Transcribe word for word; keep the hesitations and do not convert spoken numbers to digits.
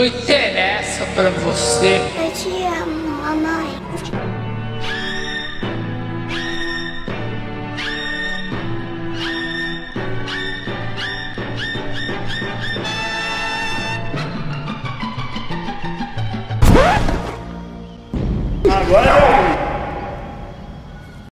não interessa pra você. Eu te amo, mamãe. Agora